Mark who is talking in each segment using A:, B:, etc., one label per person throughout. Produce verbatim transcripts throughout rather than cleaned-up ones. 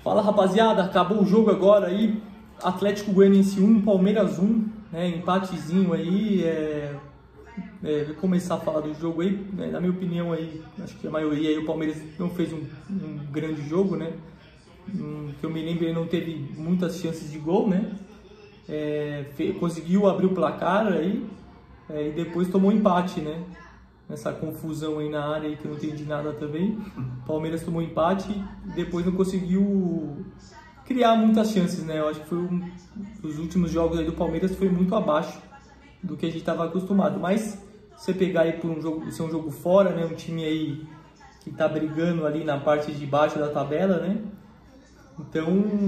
A: Fala, rapaziada, acabou o jogo agora aí, Atlético Goianiense um, Palmeiras um, né, empatezinho aí, é, é, vou começar a falar do jogo aí, né, na minha opinião aí, acho que a maioria aí, o Palmeiras não fez um, um grande jogo, né, um, que eu me lembro ele não teve muitas chances de gol, né, é, fe, conseguiu abrir o placar aí, é, e depois tomou empate, né, nessa confusão aí na área aí que eu não entendi nada também. Palmeiras tomou empate e depois não conseguiu criar muitas chances, né? Eu acho que foi um dos últimos jogos aí do Palmeiras foi muito abaixo do que a gente estava acostumado. Mas você pegar aí por um jogo, ser um jogo fora, né? Um time aí que tá brigando ali na parte de baixo da tabela, né? Então,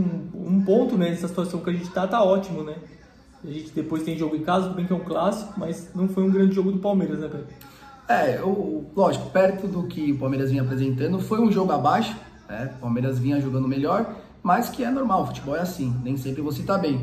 A: um ponto, né, nessa situação que a gente tá, tá ótimo, né? A gente depois tem jogo em casa, tudo bem que é um clássico, mas não foi um grande jogo do Palmeiras, né, Pedro?
B: É, eu, lógico, perto do que o Palmeiras vinha apresentando, foi um jogo abaixo, né? O Palmeiras vinha jogando melhor, mas que é normal, o futebol é assim, nem sempre você tá bem.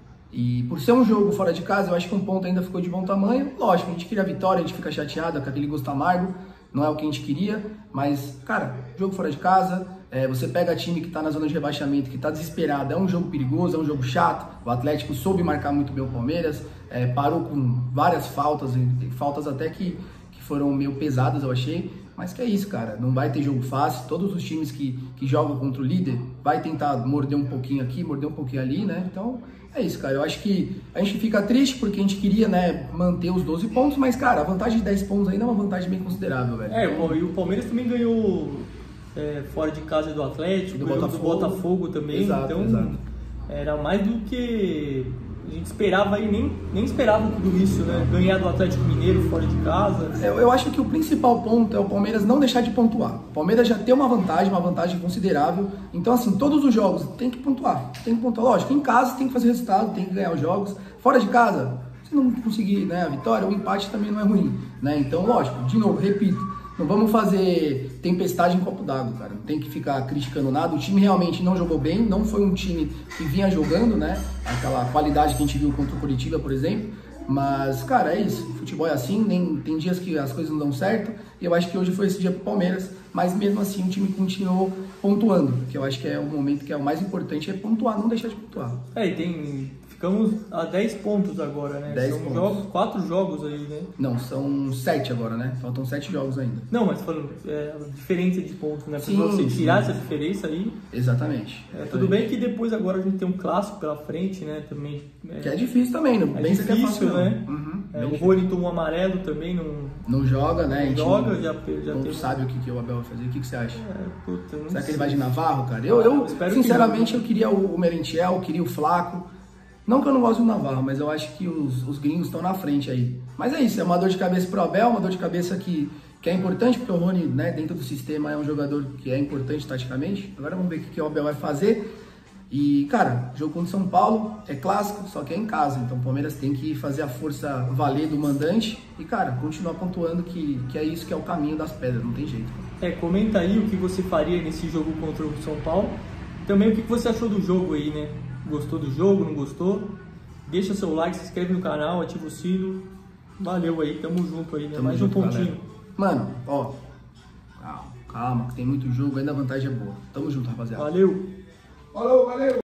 B: E por ser um jogo fora de casa, eu acho que um ponto ainda ficou de bom tamanho. Lógico, a gente queria a vitória, a gente fica chateado com aquele gosto amargo, não é o que a gente queria, mas, cara, jogo fora de casa, é, você pega time que tá na zona de rebaixamento, que tá desesperado, é um jogo perigoso, é um jogo chato. O Atlético soube marcar muito bem o Palmeiras, é, parou com várias faltas, faltas até que foram meio pesadas, eu achei, mas que é isso, cara, não vai ter jogo fácil, todos os times que, que jogam contra o líder vai tentar morder um pouquinho aqui, morder um pouquinho ali, né, então é isso, cara, eu acho que a gente fica triste porque a gente queria, né, manter os doze pontos, mas, cara, a vantagem de dez pontos ainda é uma vantagem bem considerável, velho.
A: É, e o Palmeiras também ganhou é, fora de casa do Atlético,
B: do
A: ganhou
B: Botafogo.
A: do Botafogo também,
B: Exato,
A: então
B: exato.
A: Era mais do que a gente esperava aí, nem, nem esperava tudo isso, né? Ganhar do Atlético Mineiro fora de casa.
B: Eu, eu acho que o principal ponto é o Palmeiras não deixar de pontuar. O Palmeiras já tem uma vantagem, uma vantagem considerável. Então, assim, todos os jogos tem que pontuar. Tem que pontuar. Lógico, em casa tem que fazer resultado, tem que ganhar os jogos. Fora de casa, se não conseguir, né, a vitória, o empate também não é ruim, né? Então, lógico, de novo, repito, não vamos fazer tempestade em copo d'água, cara. Não tem que ficar criticando nada. O time realmente não jogou bem, não foi um time que vinha jogando, né? Aquela qualidade que a gente viu contra o Coritiba, por exemplo. Mas, cara, é isso. Futebol é assim, nem, tem dias que as coisas não dão certo. E eu acho que hoje foi esse dia pro Palmeiras. Mas mesmo assim o time continuou pontuando. Que eu acho que é o momento que é o mais importante, é pontuar, não deixar de pontuar.
A: É, e tem... Ficamos a dez pontos agora, né?
B: dez
A: São
B: pontos.
A: Jogos, quatro jogos aí, né?
B: Não, são sete agora, né? Faltam sete jogos ainda.
A: Não, mas falando, é, a diferença de pontos, né?
B: Sim,
A: Pra você tirar
B: sim.
A: essa diferença aí.
B: Exatamente.
A: É, tudo bem que depois agora a gente tem um clássico pela frente, né? Também. É,
B: que é difícil também, não
A: é
B: bem
A: difícil,
B: que é fácil,
A: né?
B: Uhum,
A: é, o Rony tomou um amarelo também, não,
B: não joga, né?
A: não joga,
B: não,
A: já, já
B: não
A: teve...
B: sabe o que, que o Abel vai fazer. O que, que você acha?
A: É, puta, não
B: Será que
A: sei.
B: ele vai de Navarro, cara? Eu, eu,
A: eu
B: sinceramente,
A: que...
B: eu queria o, o Merentiel, eu queria o Flaco. Não que eu não gosto do Navarro, mas eu acho que os, os gringos estão na frente aí. Mas é isso, é uma dor de cabeça pro Abel, uma dor de cabeça que, que é importante, porque o Rony, né, dentro do sistema, é um jogador que é importante taticamente. Agora vamos ver o que, que o Abel vai fazer. E, cara, jogo contra São Paulo é clássico, só que é em casa. Então o Palmeiras tem que fazer a força valer do mandante e, cara, continuar pontuando que, que é isso que é o caminho das pedras, não tem jeito.
A: É, comenta aí o que você faria nesse jogo contra o São Paulo. Também o que você achou do jogo aí, né? Gostou do jogo, não gostou? Deixa seu like, se inscreve no canal, ativa o sino. Valeu aí, tamo junto aí, né?
B: Tamo
A: Mais
B: junto,
A: um pontinho.
B: galera. Mano, ó, calma, calma, que tem muito jogo, ainda a vantagem é boa. Tamo junto, rapaziada.
A: Valeu!
B: Falou, valeu!